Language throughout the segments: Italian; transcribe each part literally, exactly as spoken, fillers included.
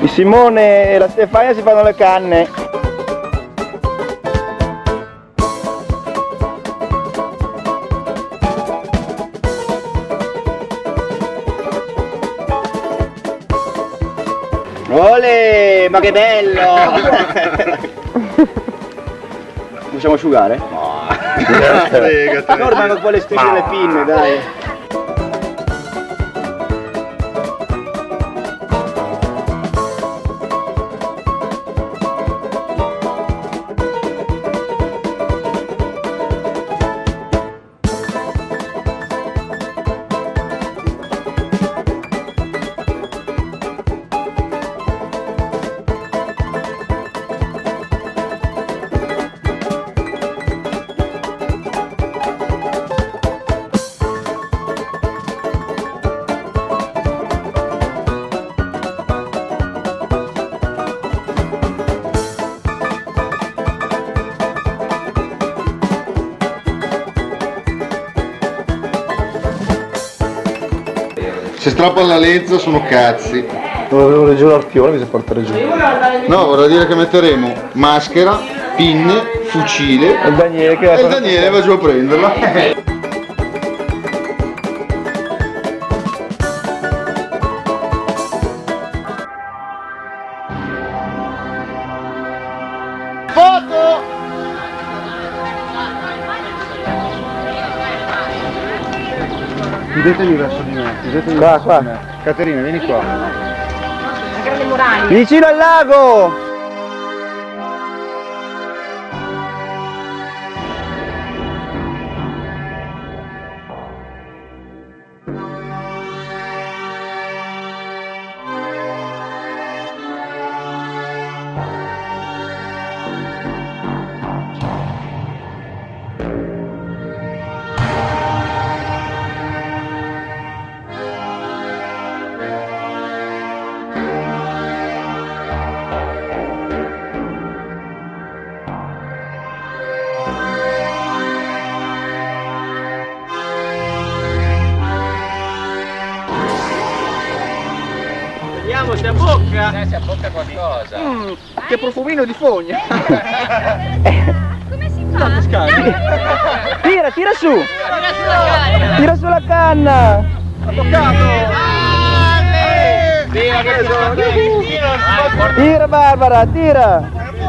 Il Simone e la Stefania si fanno le canne. Ole, ma che bello! Possiamo asciugare? No. Norma non vuole stringere le pinne, dai. Se strappa la lenza sono cazzi. Dovevo giù l'arpione, mi si portare giù. No, vorrà dire che metteremo maschera, pinne, fucile e il Daniele, che e il Daniele va giù a prenderla. Foto! Chiudetevi verso di me, chiudetevi qua, verso qua. di me. Caterina, vieni qua. Grande Muraglia. Vicino al lago! Vediamo se abbocca! Eh, si abbocca qualcosa! Mm, che profumino di fogna! Come si fa? Tira, tira su! Tira sulla canna! Tira sulla canna! Ha toccato! Via che sono! Tira Barbara, tira!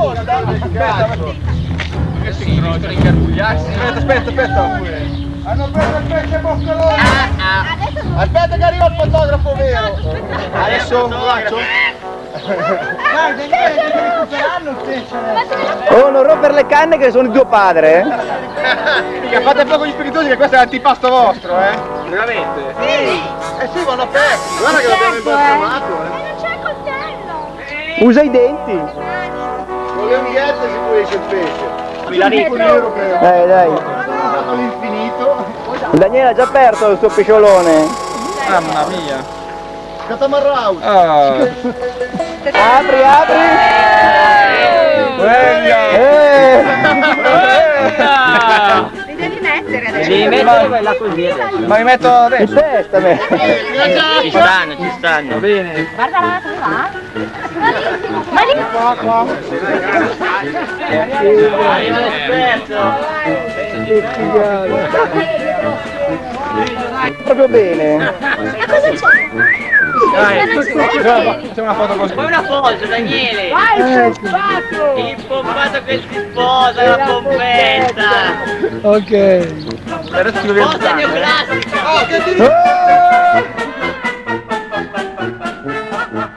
Che si incominciano a ingarbugliarsi! Aspetta, aspetta, aspetta! Hanno preso il pesce boscalone! Aspetta che arriva il fotografo vero! Adesso lo faccio? Guarda, devi recuperarlo il pesce! Oh, non rompere le canne che sono di tuo padre, eh? Mica fate poco gli spiritosi che questo è l'antipasto vostro, eh? Veramente? Sì! Eh sì, vanno aperti! Guarda che l'abbiamo imbalsamato, eh! Ma non c'è il coltello! Usa i denti! Con le unghette si pulisce il pesce. Dai, dai! All'infinito. Il Daniele ha già aperto il suo pesciolone! Mamma mia! Catamarrau. Ah. Apri, apri! Eh. Li devi mettere adesso! Devi mettere quella così adesso. Ma mi metto In dentro? testa, me! Ci stanno, ci stanno. Bene. Guarda là, come va? Ma lì! Proprio bene! Ma cosa c'è? Dai, c'è una foto così. Poi una foto, Daniele! Vai, sei spazio! Il pompato che si sposa, la pompetta! Ok! Adesso ci dobbiamo Foto neoclassica! Oh!